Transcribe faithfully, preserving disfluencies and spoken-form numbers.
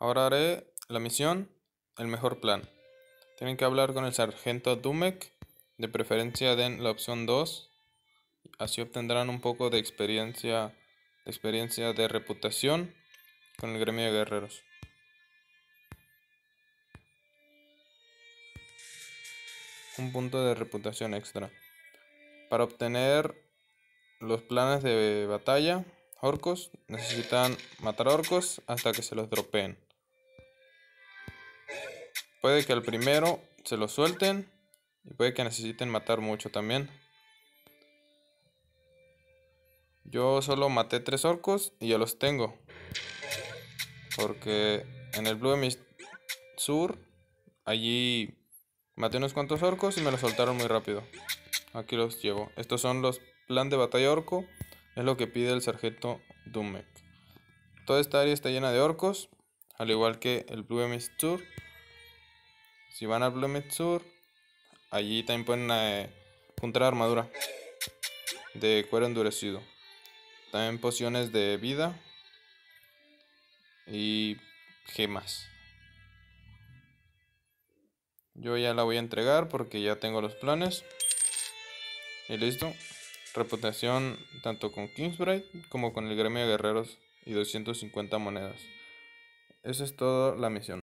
Ahora haré la misión, el mejor plan. Tienen que hablar con el sargento Dumek, de preferencia den la opción dos, así obtendrán un poco de experiencia, de experiencia de reputación con el gremio de guerreros. Un punto de reputación extra. Para obtener los planes de batalla, orcos, necesitan matar orcos hasta que se los dropeen. Puede que al primero se los suelten y puede que necesiten matar mucho también. Yo solo maté tres orcos y ya los tengo. Porque en el Blue Mist Sur, allí maté unos cuantos orcos y me los soltaron muy rápido. Aquí los llevo. Estos son los plan de batalla orco. Es lo que pide el sargento Dumek. Toda esta área está llena de orcos, al igual que el Blue Mist Sur. Si van al Blue Mist Sur, allí también pueden eh, juntar armadura de cuero endurecido. También pociones de vida y gemas. Yo ya la voy a entregar porque ya tengo los planes. Y listo. Reputación tanto con Kingsbride como con el gremio de guerreros y doscientas cincuenta monedas. Esa es toda la misión.